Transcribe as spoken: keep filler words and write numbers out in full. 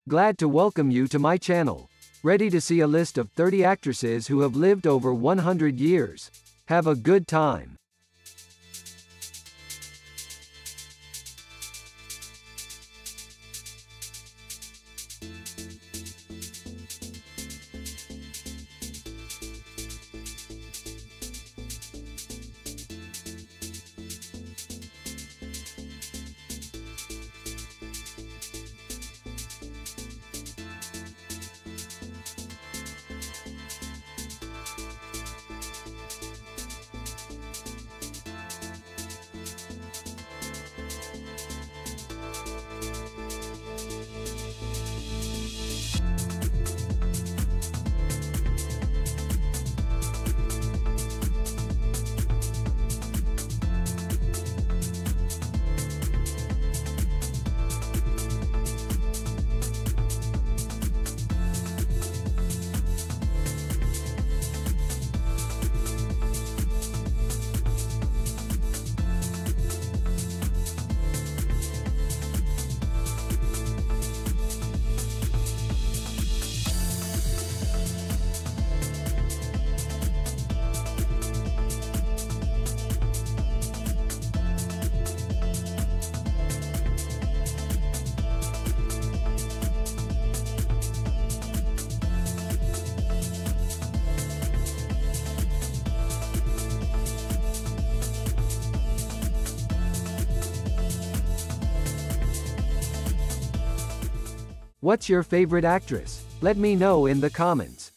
Glad to welcome you to my channel. Ready to see a list of thirty actresses who have lived over one hundred years? Have a good time. What's your favorite actress? Let me know in the comments.